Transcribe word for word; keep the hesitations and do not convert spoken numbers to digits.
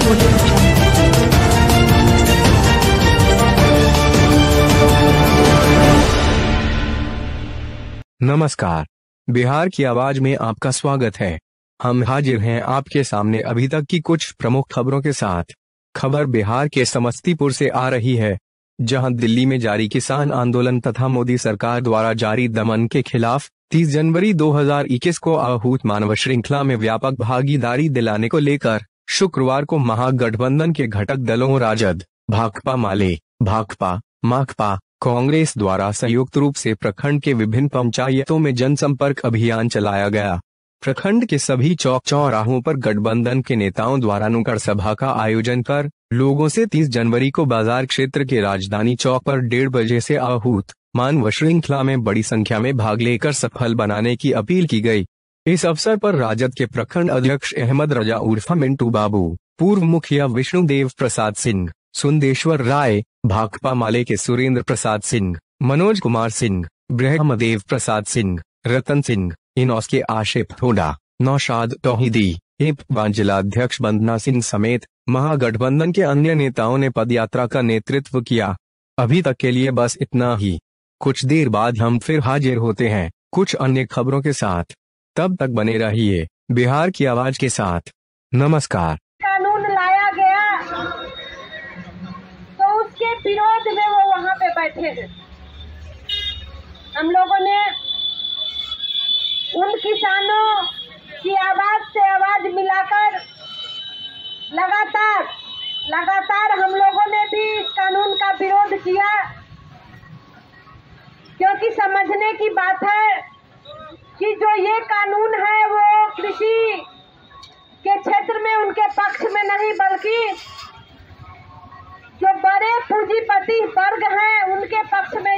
नमस्कार, बिहार की आवाज में आपका स्वागत है। हम हाजिर हैं आपके सामने अभी तक की कुछ प्रमुख खबरों के साथ। खबर बिहार के समस्तीपुर से आ रही है, जहां दिल्ली में जारी किसान आंदोलन तथा मोदी सरकार द्वारा जारी दमन के खिलाफ तीस जनवरी दो हज़ार इक्कीस को आहूत मानव श्रृंखला में व्यापक भागीदारी दिलाने को लेकर शुक्रवार को महागठबंधन के घटक दलों राजद, भाकपा माले, भाकपा, माकपा, कांग्रेस द्वारा संयुक्त रूप से प्रखंड के विभिन्न पंचायतों में जनसंपर्क अभियान चलाया गया। प्रखंड के सभी चौक चौराहों पर गठबंधन के नेताओं द्वारा नुक्कड़ सभा का आयोजन कर लोगों से तीस जनवरी को बाजार क्षेत्र के राजधानी चौक पर डेढ़ बजे से आहूत मानव श्रृंखला में बड़ी संख्या में भाग लेकर सफल बनाने की अपील की गई। इस अवसर पर राजद के प्रखंड अध्यक्ष अहमद रजा उर्फ मिंटू बाबू, पूर्व मुखिया विष्णुदेव प्रसाद सिंह, सुंदेश्वर राय, भाकपा माले के सुरेंद्र प्रसाद सिंह, मनोज कुमार सिंह, ब्रह्मदेव प्रसाद सिंह, रतन सिंह, इनौस के आशिफ थोड़ा, नौशाद तौहीदी, एपा जिलाध्यक्ष बंदना सिंह समेत महागठबंधन के अन्य नेताओं ने पदयात्रा का नेतृत्व किया। अभी तक के लिए बस इतना ही। कुछ देर बाद हम फिर हाजिर होते हैं कुछ अन्य खबरों के साथ। तब तक बने रहिए बिहार की आवाज के साथ। नमस्कार। कानून लाया गया तो उसके विरोध में वो वहाँ पे बैठे हैं। हम लोगों ने उन किसानों की आवाज से आवाज मिलाकर लगातार लगातार हम लोगों ने भी इस कानून का विरोध किया, क्योंकि समझने की बात है कि जो ये कानून है वो कृषि के क्षेत्र में उनके पक्ष में नहीं, बल्कि जो बड़े पूंजीपति वर्ग हैं उनके पक्ष में